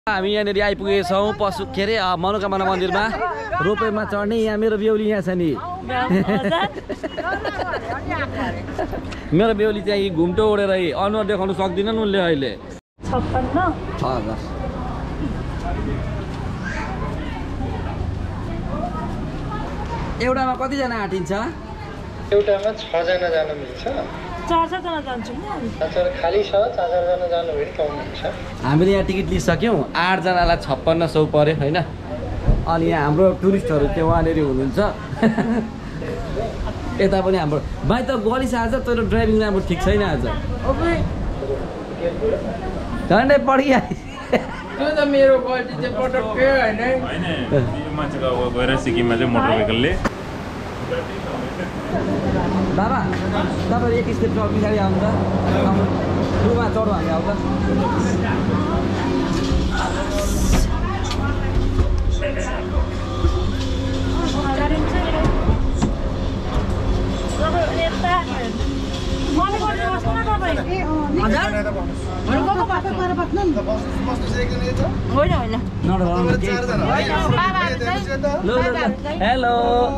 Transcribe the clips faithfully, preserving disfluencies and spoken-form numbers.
हामी यहाँनिर आइपुगेका छौँ पशु के अरे मनोकामना मन्दिरमा रोपवेमा चढ्ने। यहाँ मेरो बेहुली यहाँ छ नि मेरो बेहुली चाहिँ घुम्टो ओढेर अनुहार देखाउनु सक्दिनन् उनले अहिले। एउटामा कतिजना आँटिन्छ? एउटामा छजना जान मिल्छ। चार चारजना जान्छौँ चार खाली छ, चार चारजना जानु भने पाउनुहुन्छ। हामीले यहाँ टिकट लिइसक्यौँ, आठजनालाई छप्पन्न सौ पर्यो होइन। अनि यहाँ हाम्रो टुरिस्टहरू त्यो वहाँनिर हुनुहुन्छ यता पनि हाम्रो भाइ त गलिस आज तर ड्राइभिङ राम्रो ठिक छैन आज झन्डै पढिहाल्यो त मेरो गल्ती चाहिँ पटक्कै होइन हैन यो मान्छेको अब गएर सिक्किममा चाहिँ मोटर भेहिकलले बाबा तपाईहरु एक स्टेप पछाडि आउनु त लुमा चढ्नु हामी आउँदा हेलो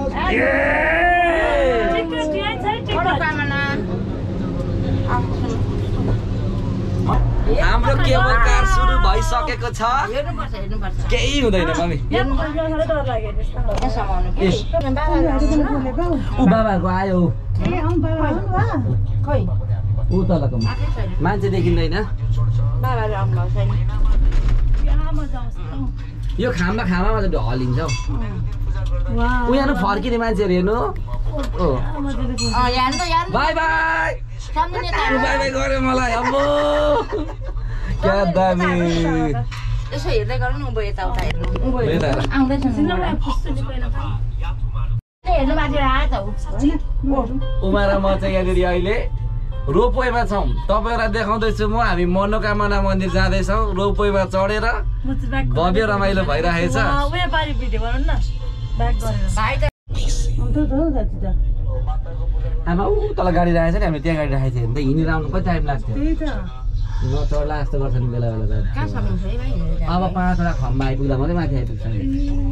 हाम्रो केबल कार सुरु भइसकेको छ। केही हुँदैन मम्मी। ऊ बाबाको आयो ऊ तलको मान्छे देखिँदैन। यो खाममा खामामा चाहिँ हलिन्छ हौ। ऊ यहाँ फर्किने मान्छेहरू हेर्नु। बाई बाई बाई बाई गऱ्यो मलाई अम्बो क्या दामी। यसो हेर्दै गरौँ न उँभो यताउता हेर्नु उमा र म चाहिँ यहाँनिर अहिले रोपवेमा छौँ। तपाईँहरूलाई देखाउँदैछु म हामी मनोकामना मन्दिर जाँदैछौँ। रोपवेमा चढेर भव्य रमाइलो भइरहेछ। आमा ऊ तल गाडी राखेको छ नि, हामीले त्यहाँ गाडी राखेको थियो भने त हिँडेर आउनु कति टाइम लाग्थ्यो। नचढ्ला जस्तो गर्छ नि बेला बेला त। अब पाँचवटा खम्बा आइपुग्दा मात्रै माथि आइपुग्छ नि।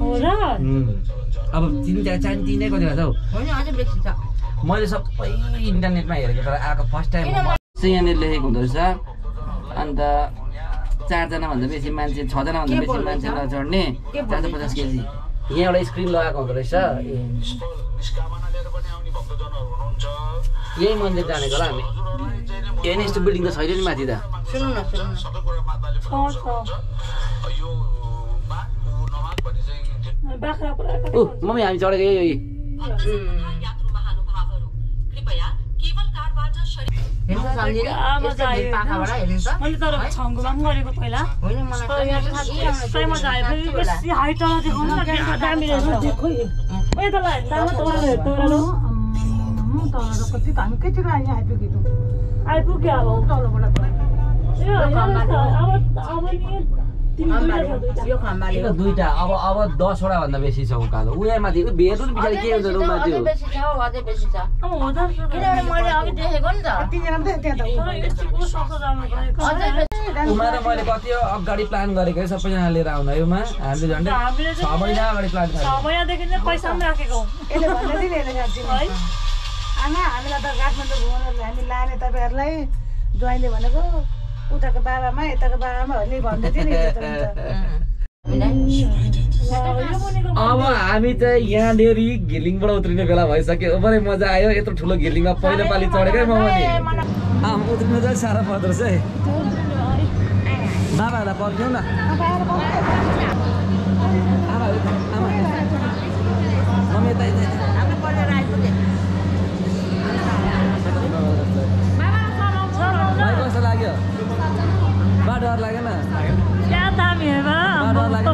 अब तिनवटा चार तिनै कति भएको छ हौ। मैले सबै इन्टरनेटमा हेरेको तर आएको फर्स्ट टाइम चाहिँ यहाँनिर लेखेको हुँदो रहेछ। अन्त चारजनाभन्दा बेसी मान्छे छजनाभन्दा बेसी मान्छे नचढ्ने चार सय पचास केजी। यहाँ एउटा स्क्रिन लगाएको हुँदो रहेछ। यही मन्दिर जानेको होला हामी। यही नै यस्तो बिल्डिङ त छैन नि माथि त। ऊ मम्मी हामी चढेको यही दुईटा अब अब दसवटा भन्दा बेसी छ उकालो। ऊ यहाँ माथि भेट्नु नि पछाडि के हुन्छ रुममा त्यो उमा र मैले कति अगाडि प्लान गरेको सबैजना लिएर आउनु है। उमा हामीले झन्डै छ महिना अगाडि प्लान हामीलाई त काठमाडौँ घुमाउनु हामी लाने तपाईँहरूलाई ज्वाइँले भनेको उताको बाबामा यताको बाबामाहरूले भन्दै थियो नि। अब हामी चाहिँ यहाँनिर घिर्लिङबाट उत्रिने बेला भइसक्यो। बडै मजा आयो यत्रो ठुलो घिर्लिङमा पहिलो पालि चढेकै म पनि। उत्रिनु चाहिँ साह्रो पर्दो रहेछ है। बाबाहरूलाई पर्ख्यौँ न। मम्मी यता यता कस्तो लाग्यो? बा डर लागेन? डर लागेन?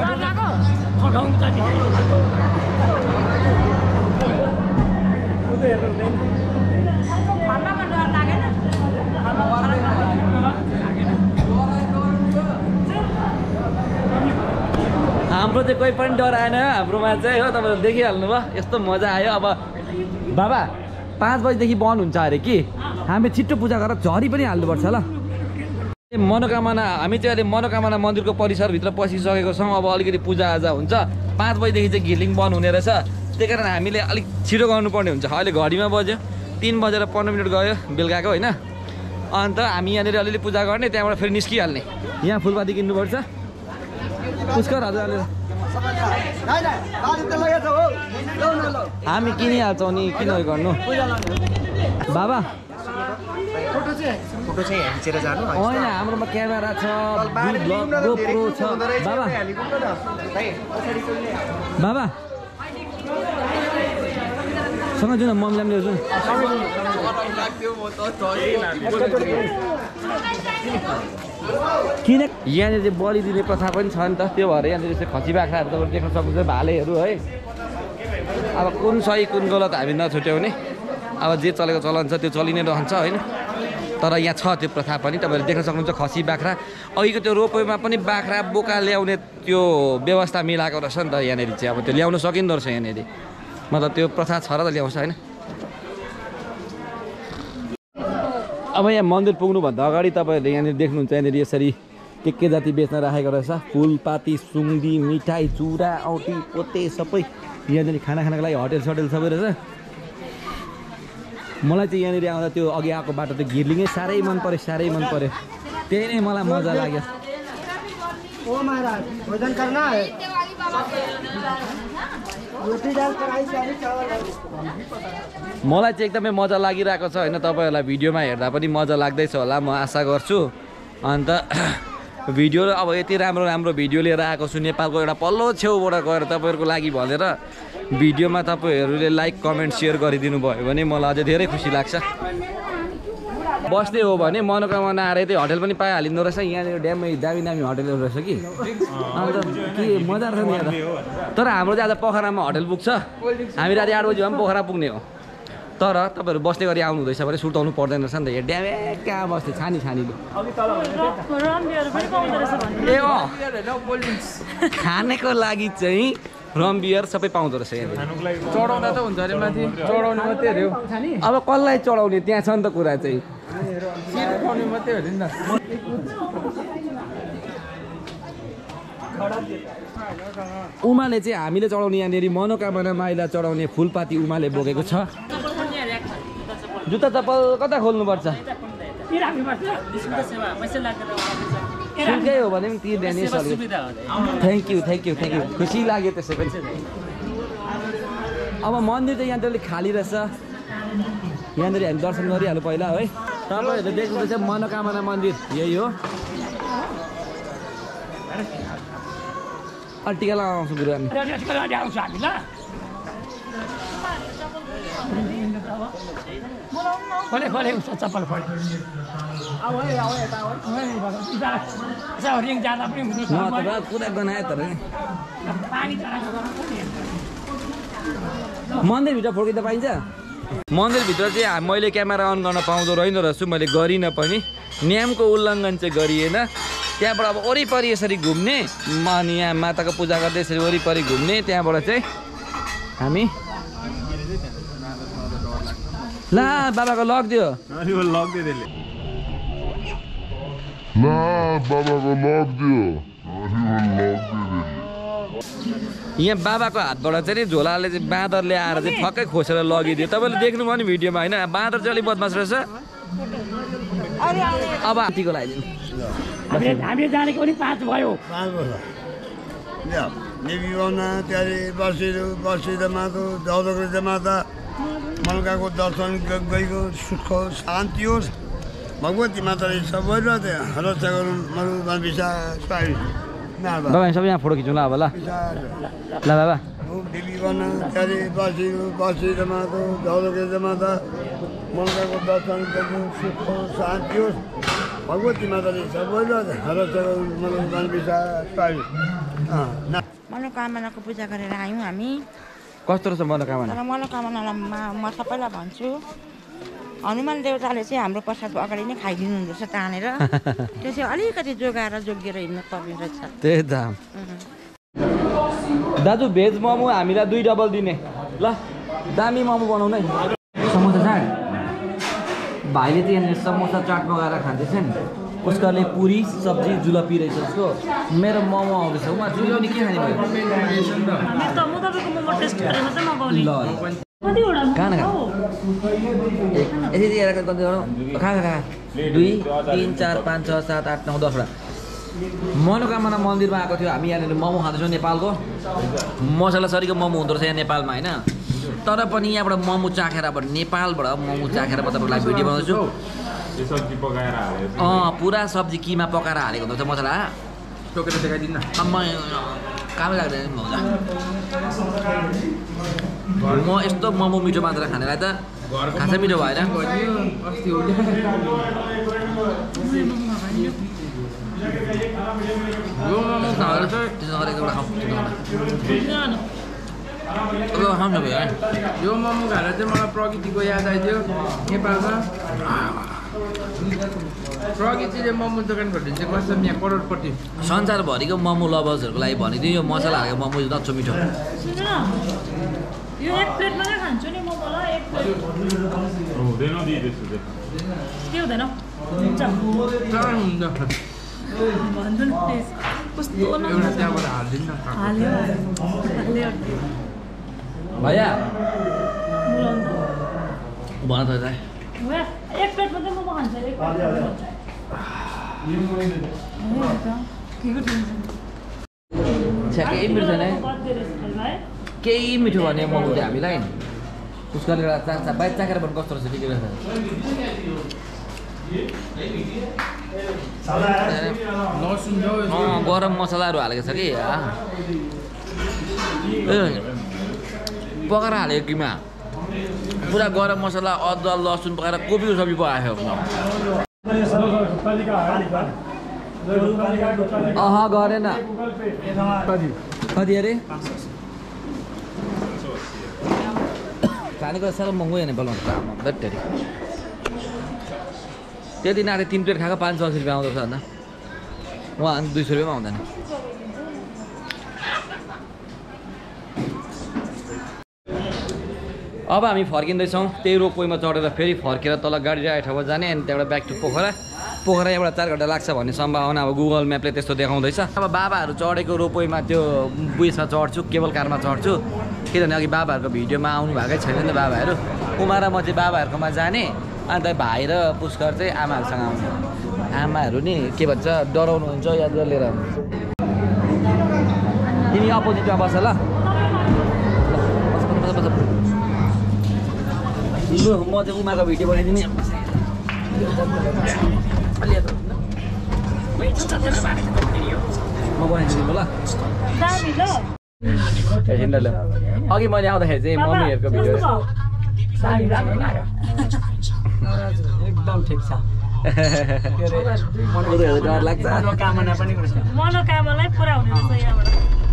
हाम्रो चाहिँ कोही पनि डर आएन हाम्रोमा चाहिँ हो। तपाईँले देखिहाल्नु भयो यस्तो मजा आयो। अब बाबा पाँच बजीदेखि बन्द हुन्छ अरे कि हामी छिट्टो पूजा गरेर झरी पनि हाल्नुपर्छ ल। मनोकामना हामी चाहिँ अहिले मनोकामना मन्दिरको परिसरभित्र पसिसकेको छौँ। अब अलिकति पूजाआजा हुन्छ, पाँच बजीदेखि चाहिँ घिर्लिङ बन्द हुने रहेछ। त्यही कारण हामीले अलिक छिटो गर्नुपर्ने हुन्छ। अहिले घडीमा बज्यो तिन बजेर पन्ध्र मिनट गयो बेलुकाको होइन। अन्त हामी यहाँनिर अलिअलि पूजा गर्ने, त्यहाँबाट फेरि निस्किहाल्ने। यहाँ फुलपाती किन्नुपर्छ। पुष्कर हजुर अलि हामी किनिहाल्छौँ नि, किन गर्नु बाबा। फोटो चाहिँ खिचेर जानु होइन, हाम्रोमा क्यामेरा छ, गोप्रो छ। बाबा बाबा सँग जाउँ न, मम्मीलाई पनि ल्याउँछु। किन यहाँनिर चाहिँ बलि दिने प्रथा पनि छ नि त, त्यो भएर यहाँनिर चाहिँ खसी बाख्राहरू तपाईँले देख्न सक्नुहुन्छ, भालेहरू है। अब कुन सही कुन गलत हामी नछुट्याउने, अब जे चलेको चलन छ त्यो चलि नै रहन्छ होइन। तर यहाँ छ त्यो प्रथा पनि, तपाईँहरूले देख्न सक्नुहुन्छ खसी बाख्रा। अघिको त्यो रोपवेमा पनि बाख्रा बोका ल्याउने त्यो व्यवस्था मिलाएको रहेछ नि त यहाँनिर चाहिँ। अब त्यो ल्याउन सकिँदो रहेछ यहाँनिर, मतलब त्यो प्रथा छ र त ल्याउँछ होइन। अब यहाँ मन्दिर पुग्नुभन्दा अगाडि तपाईँहरूले यहाँनिर देख्नुहुन्छ, यहाँनिर यसरी के के जाति बेच्न राखेको रहेछ। फुलपाती, सुङ्दी, मिठाई, चुरा, औँठी, पोते सबै यहाँनिर खाना खानाको लागि होटेल सटेल सबै रहेछ। मलाई चाहिँ यहाँनिर आउँदा त्यो अघि आएको बाटो त्यो घिर्लिङै साह्रै मन पऱ्यो, साह्रै मन पऱ्यो। त्यही नै मलाई मजा लाग्यो। मलाई चाहिँ एकदमै मजा लागिरहेको छ होइन। तपाईँहरूलाई भिडियोमा हेर्दा पनि मजा लाग्दैछ होला म आशा गर्छु। अन्त भिडियो अब यति राम्रो राम्रो भिडियो लिएर आएको छु नेपालको एउटा पल्लो छेउबाट गएर तपाईँहरूको लागि भनेर। भिडियोमा तपाईँहरूले लाइक कमेन्ट सेयर गरिदिनु भयो भने मलाई अझै धेरै खुसी लाग्छ। बस्ने हो भने मनोकामना आएर त्यही होटेल पनि पाइहालिँदो रहेछ। यहाँनिर ड्याममै दामी दामी होटेलहरू रहेछ कि, अन्त के मजा रहेछ नि यहाँ त। तर हाम्रो चाहिँ आज पोखरामा होटेल पुग्छ, हामी राति आठ बजी भए पनि पोखरा पुग्ने हो। तर तपाईँहरू बस्ने गरी आउनु हुँदैछ भने सुर्ताउनु पर्दैन रहेछ नि त। यहाँ ड्यामे कहाँ बस्ने छानी छानीले ए अँ खानेको लागि चाहिँ रम बियर सबै पाउँदो रहेछ यहाँ। चढाउँदा त हुन्छ अरे माथि, चढाउनु मात्रै अरे हो। अब कसलाई चढाउने त्यहाँ छ नि त कुरा चाहिँ। मात्रै हो नि त। उमाले चाहिँ हामीले चढाउने यहाँनिर मनोकामना माइला चढाउने फुलपाती उमाले बोकेको छ। जुत्ता चप्पल कता खोल्नुपर्छ? सुकै हो भने पनि तिर्दैन। Thank you thank you thank you खुसी लाग्यो त्यसै पनि। अब मन्दिर चाहिँ यहाँनिर अलिक खाली रहेछ, यहाँनिर हामी दर्शन गरिहाल्नु पहिला है। तपाईँहरूले देख्नुहुँदैछ मनोकामना मन्दिर यही हो। टिका लगाउँछु गुरु हामी। चप्पल कुरा गनायो तर मन्दिरभित्र फोर्किँदा पाइन्छ। मन्दिरभित्र चाहिँ मैले क्यामेरा अन गर्न पाउँदो रहेन रहेछु, मैले गरिनँ पनि। नियमको उल्लङ्घन चाहिँ गरिएन। त्यहाँबाट अब वरिपरि यसरी घुम्ने, अनि यहाँ माताको पूजा गर्दै यसरी वरिपरि घुम्ने। त्यहाँबाट चाहिँ हामी ला बाबाको लगिदियो लगिदियो ला बाबाको लगिदियो। यहाँ बाबाको हातबाट चाहिँ झोलाले चाहिँ बाँदरले आएर चाहिँ ठक्कै खोसेर लगिदियो। तपाईँले देख्नुभयो नि भिडियोमा होइन। बाँदर चाहिँ अलिक बदमास रहेछ। अब हात्तीको लगाइदिनु। हामी जानेको पनि पाँच भयो। त्यहाँदेखि बसिरु बसिँदा माथि दौडको जमाता मल्काको दर्शन गएको सुख शान्ति होस्। भगवती माताले सबैलाई रक्षा गरौँ। मरुमा विशा बाबा सबै यहाँ फोटो खिचौँ ल अब ल ल बाबा। देवी गर्न त्यहाँदेखि बसिरु बसिँदा माथि दौडको जमाता मल्काको दर्शन गएको सुख शान्ति होस्। भगवती माताले सबैलाई रक्षा गरौँ। मरुमा विशा मनोकामनाको पूजा गरेर आयौँ हामी। कस्तो रहेछ मनोकामना? तर मनोकामनालाई म सबैलाई भन्छु, हनुमान देवताले चाहिँ हाम्रो प्रसाद अगाडि नै खाइदिनु हुँदो रहेछ तानेर। त्यो चाहिँ अलिकति जोगाएर जोगिएर हिँड्नु पर्ने रहेछ। त्यही त दाजु भेज मोमो हामीलाई दुई डबल दिने ल। दामी मोमो बनाउनु है। समोसा चाट भाइले चाहिँ यहाँनिर समोसा चाट मगाएर खाँदैछ नि। पुष्करले पुरी सब्जी जुलपी रहेछ उसको मेरो मोमो आउँदैछ उमा जुली पनि के खाने भयो ल कहाँ खा यसरी हेरेर खा खा खा दुई तिन चार पाँच छ सात आठ नौ दसवटा मनोकामना मन्दिरमा आएको थियो हामी यहाँनिर मोमो खाँदैछौँ नेपालको मसला सरीको मोमो हुँदो रहेछ यहाँ नेपालमा होइन तर पनि यहाँबाट मोमो चाखेर अब नेपालबाट मोमो चाखेर म तपाईँको लागि भिडियो बनाउँछु अँ पुरा सब्जी किमा पकाएर हालेको हुन्छ मसला टोकेर देखाइदिनु न आम्मा कामै लाग्दैन म यस्तो मोमो मिठो मात्र खानेलाई त खासै मिठो भएन यो मोमो खाएर चाहिँ यो मोमो खाएर चाहिँ मलाई प्रकृतिको याद आइदियो नेपालमा प्रकृतिले मोमो दोकान खोलिदिन्छ चाहिँ कसम यहाँ करोडपट्टि संसारभरिको मोमो लभर्सहरूको लागि भनिदियो यो मसला हालेको मोमो नच्चो मिठो यो एक प्लेट मात्रै खान्छु नि मोमोलाई एक प्लेट हुँदैन दिइदिएछु के हुँदैन हुन्छ हुन्छ भन्नु नि प्लिज कस्तो एउटा त्यहाँबाट हालिदिनु न हाल्यो हाल्यो भैया मुलाउनु भन त दाइ भैया एक प्लेट मात्रै मोमो खान्छ एक प्लेट के को छ्या केही मिठो छैन केही मिठो भने मोमो चाहिँ हामीलाई उसको एउटा चाख्छ बाहिर चाखेर पनि कस्तो रहेछ ठिकै रहेछ गरम मसलाहरू हालेको छ कि पकाएर हालेको किमा पुरा गरम मसला अदुवा लसुन पकाएर कोपीको सब्जी पकाएको अह गरेन कति अरे खानेको साह्रो महँगो हेर्ने बोलाउँछ दट्टरी त्यति नाटे तिन प्लेट खाएको पाँच सौ अस्सी रुपियाँ आउँदो रहेछ भन्दा उहाँ दुई सौ रुपियाँमा आउँदैन अब हामी फर्किँदैछौँ त्यही रोपवेमा चढेर फेरि फर्केर तल गाडी राखेको ठाउँमा जाने अनि त्यहाँबाट ब्याक टु पोखरा पोखरा यहाँबाट चार घन्टा लाग्छ भन्ने सम्भावना अब गुगल म्यापले त्यस्तो देखाउँदैछ अब बाबाहरू चढेको रोपवेमा त्यो बुइसमा चढ्छु केबल कारमा चढ्छु किनभने अघि बाबाहरूको भिडियोमा आउनु भएकै छैन नि त बाबाहरू उमा र म चाहिँ बाबाहरूकोमा जाने अन्त भाइ र पुष्कर चाहिँ आमाहरूसँग आउँछ आमाहरू नि के भन्छ डराउनुहुन्छ याद गरेर लिएर तिमी अपोजिटमा बस ल ल म चाहिँ उमाको भिडियो बनाइदिने म बनाइदिनु ल ल अघि मैले आउँदाखेरि चाहिँ मम्मीहरूको भिडियो एकदम ठिक छ डर लाग्छ मनोकामना पनि मनोकामनालाई पुरा हुने रहेछ यहाँबाट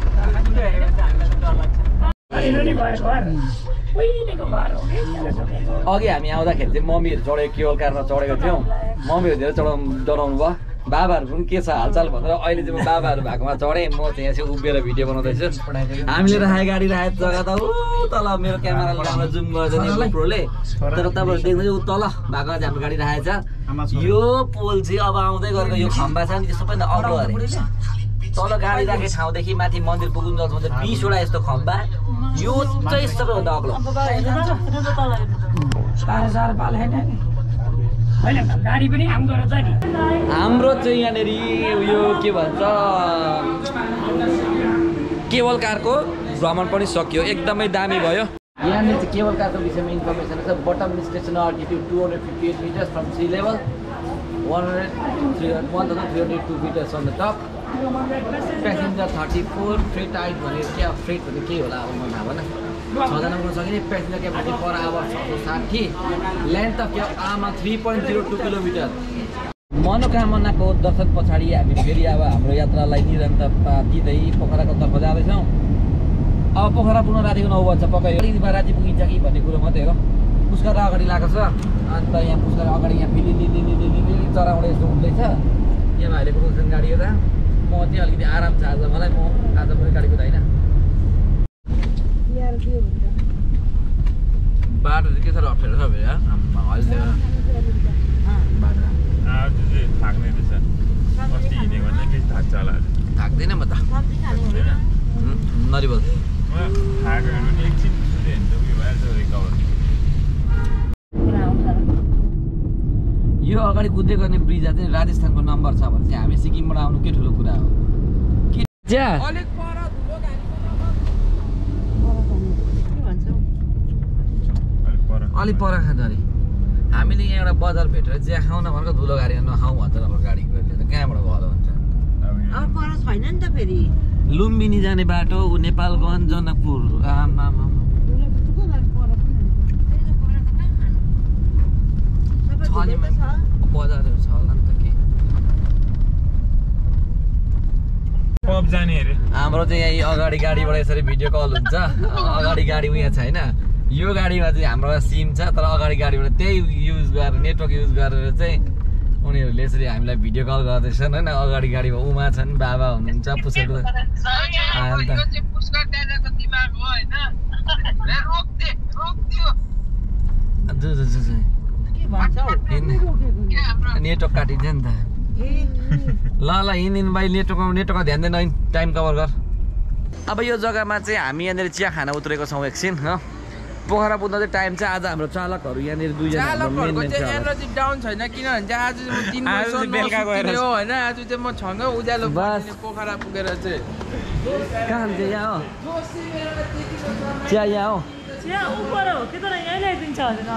अघि हामी आउँदाखेरि चाहिँ मम्मीहरू चढेको केवल कारमा चढेको थियौँ मम्मीहरू धेरै चढाउनु डराउनु भयो बाबाहरू पनि के छ हालचाल भनेर अहिले चाहिँ म बाबाहरू भएकोमा चढेँ म चाहिँ यहाँ चाहिँ उभिएर भिडियो बनाउँदैछु हामीले राखेको गाडी राखेको जग्गा त ऊ तल मेरो क्यामेराले राम्रो जुम गर्छ नि प्रोले तर तपाईँहरू देख्नुहुन्छ ऊ तल भएको चाहिँ हाम्रो गाडी राखेको छ यो पोल चाहिँ अब आउँदै गरेको यो खम्बा छ नि त्यो सबैभन्दा अग्लो अरे तल गाडी राखेको ठाउँदेखि माथि मन्दिर पुग्नुसम्म चाहिँ बिसवटा यस्तो खम्बा यो चाहिँ सबैभन्दा अग्लो हाम्रो चाहिँ यहाँनिर उयो के भन्छ केबल कारको भ्रमण पनि सक्यो एकदमै दामी भयो यहाँनिर चाहिँ केबल कारको विषयमा इन्फर्मेसन छ bottom station altitude two hundred fifty eight meters from sea level one hundred three one thousand three hundred two meters on the top passenger thirty four freight eight भनेर क्या फ्रेट भनेर के होला अब मलाई थाहा भएन छजना उठ्न सकिने प्यासेन्जर क्यापेसिटी पर आवर छ सौ साठी लेन्थ अफ क्याब आमा three point zero two kilometre मनोकामनाको दर्शन पछाडि हामी फेरि अब हाम्रो यात्रालाई निरन्तरता दिँदै पोखराको तर्फ जाँदैछौँ अब पोखरा पुग्न रातिको नौ बज्छ पक्कै अलिकति राति पुगिन्छ कि भन्ने कुरो मात्रै हो पुष्कर अगाडि लगाएको छ अन्त यहाँ पुष्कर अगाडि यहाँ फेरि लिली चराउने यस्तो हुँदैछ यहाँ भाइले कुदाउँछन् गाडी यता म चाहिँ अलिकति आराम छ आज मलाई म आज पनि गाडी कुदाइन बाटो चाहिँ के साह्रो अप्ठ्यारो छ फेरि अहिले आज चाहिँ थाक्ने रहेछ अस्ति हिँडेको भन्दा बेसी थाक्छ होला थाक्दैन म त नरिवल थाकेर पनि एकछिन सुत्यो भने त उयो भइहाल्छ रिकभर यो अगाडि कुद्दै गर्ने ब्रिज चाहिँ राजस्थानको नम्बर छ भने चाहिँ हामी सिक्किमबाट आउनु के ठुलो कुरा हो के अलिक पर धुलो गाडी अलि पर खाँदाखेरि हामीले यहाँ एउटा बजार भेटेर चिया खाउन भनेको धुलो गाडी नखाउँ भन्छ अब गाडी गएर कहाँबाट भयो भन्छ अब पर छैन नि त फेरि लुम्बिनी जाने बाटो ऊ नेपालगञ्ज जनकपुर आमा बजारहरू छ होला नि त के पब जाने अरे हाम्रो चाहिँ यहाँ अगाडि गाडीबाट यसरी भिडियो कल हुन्छ अगाडि गाडी उयो छैन यो गाडीमा चाहिँ हाम्रो सिम छ तर अगाडि गाडीबाट त्यही युज गरेर नेटवर्क युज गरेर चाहिँ उनीहरूले यसरी हामीलाई भिडियो कल गर्दैछन् होइन अगाडि गाडीमा उमा छन् बाबा हुनुहुन्छ पुसेको नेटवर्क काटिन्छ नि त ल ल हिँड हिँड भाइ नेटवर्कमा नेटवर्कमा ध्यान दिएर टाइम कभर गर अब यो जग्गामा चाहिँ हामी यहाँनिर चिया खान उत्रेको छौँ एकछिन हो पोखरा पुग्न चाहिँ टाइम चाहिँ आज हाम्रो चालकहरू यहाँनिर दुईजना चालकहरूको चाहिँ एनर्जी डाउन छैन किनभने चाहिँ आज म तीन वर्ष बेलुका गएर हो होइन आज चाहिँ म छङ्ग उज्यालो बस्ने पोखरा पुगेर चाहिँ कहाँ खान्छ यहाँ हो चिया यहाँ हो चिया उपर हो कि तर यहीँ ल्याइदिन्छ हजुर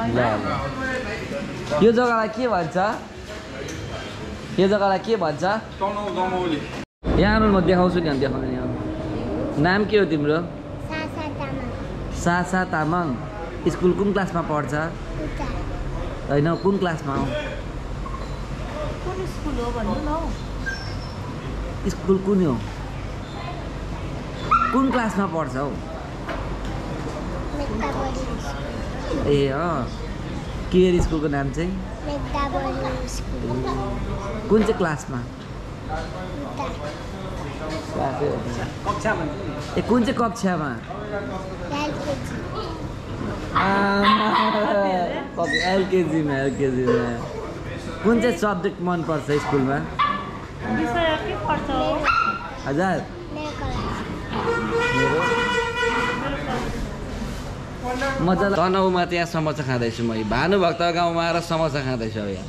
यो जग्गालाई के भन्छ यो जग्गालाई के भन्छ यहाँ आउनु म देखाउँछु नि अनि देखाउने यहाँ नाम के हो तिम्रो सासा तामाङ स्कुल कुन क्लासमा पढ्छ होइन कुन क्लासमा हो स्कुल कुन हो कुन क्लासमा पढ्छ हौ ए अँ के अरे स्कुलको नाम चाहिँ कुन चाहिँ क्लासमा ए कुन चाहिँ कक्षामा एलकेजीमा एलकेजीमा कुन चाहिँ सब्जेक्ट मनपर्छ स्कुलमा हजुर मजाले तनहुमा त्यहाँ समोसा खाँदैछु म भानुभक्त गाउँमा आएर समोसा खाँदैछु यहाँ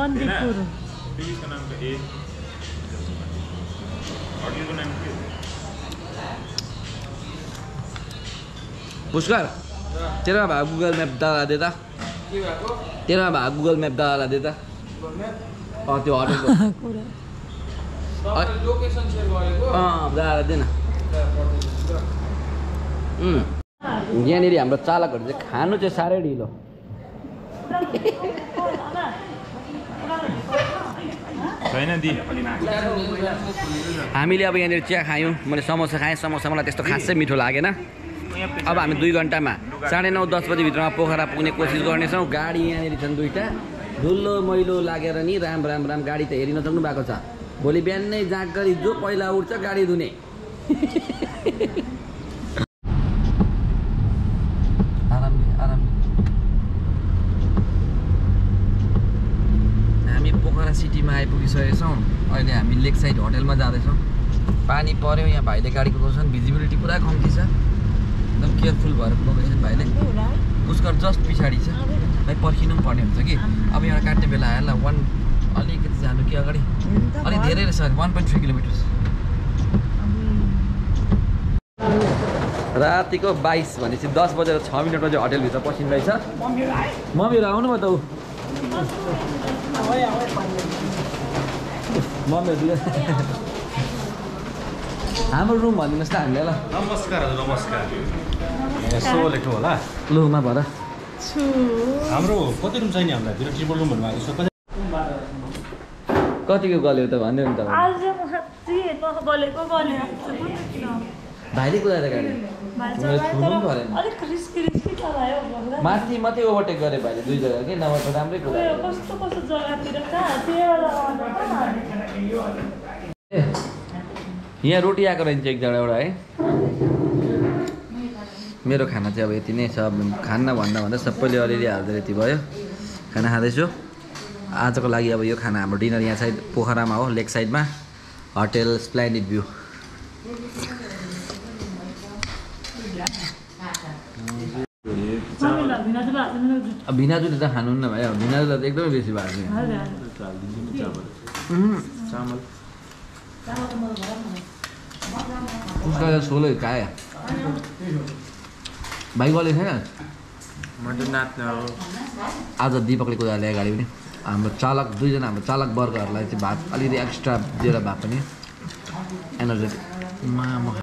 पुष्कर तेरो भए गुगल म्याप डाला दे त तेरो भए गुगल म्याप डाला दे त अँ त्यो होटलको अँ डाला दे न यहाँनिर हाम्रो चालकहरू चाहिँ खानु चाहिँ साह्रै ढिलो हामीले अब यहाँनिर चिया खायौँ मैले समोसा खाएँ समोसा मलाई त्यस्तो खासै मिठो लागेन अब हामी दुई घन्टामा साढे नौ दस बजीभित्रमा पोखरा पुग्ने कोसिस गर्नेछौँ गाडी यहाँनिर छन् दुईवटा धुलो मैलो लागेर नि राम राम राम गाडी त हेरि नसक्नु भएको छ भोलि बिहानै जाग गरी जो पहिला उठ्छ गाडी धुने आरामले आरामले हामी पोखरा सिटीमा आइपुगिसकेका छौँ अहिले हामी लेक साइड होटलमा जाँदैछौँ पानी पऱ्यो यहाँ भाइले गाडी कुदाउँछन् भिजिबिलिटी पुरा कम्ती छ एकदम केयरफुल भएर कुदाउँदैछन् भाइले पुष्कर जस्ट पछाडि छ भाइ पर्खिनु पनि पर्ने हुन्छ कि अब यहाँ काट्ने बेला आयो ल वान अलिकति जानु कि अगाडि अलिक धेरै रहेछ वान पोइन्ट थ्री किलोमिटर्स रातिको बाइस भनेपछि दस बजेर छ मिनटमा चाहिँ होटेलभित्र पसिँदैछ मम्मीहरू आउनु भयो त ऊ मम्मीहरू हाम्रो रुम भनिदिनुहोस् त हामीलाई ल नमस्कार हजुर नमस्कार यसो लेख्नु होला लुमा भएर हाम्रो कति रुम चाहिने हामीलाई फेरि ट्रिपल रुम भन्नुभएको छ कतिको गल्यो त भन्दै नि त भाइले कुदाएर गाडी माथि मात्रै ओभरटेक गरे भाइले दुई जग्गा कि नभए त राम्रै कुदायो यहाँ रोटी आएको रहन्छ एकजना एउटा है मेरो खाना चाहिँ अब यति नै छ खाना भन्दा भन्दा सबैले अलिअलि हाल्दै यति भयो खाना खाँदैछु आजको लागि अब यो खाना हाम्रो डिनर यहाँ साइड पोखरामा हो, लेक साइडमा, होटेल स्प्लेन्डिड भ्यू। भिनाजुले त खानुहुन्न भाइ, भिनाजुलाई त एकदमै बेसी भएको छ। उसका सोलो काया भाइ गले छैन। आज दीपकले कुदाएर ल्याए गाडी पनि। हाम्रो चालक दुईजना हाम्रो चालक वर्गहरूलाई चाहिँ भात अलिकति एक्स्ट्रा दिएर भए पनि एनर्जेटिक।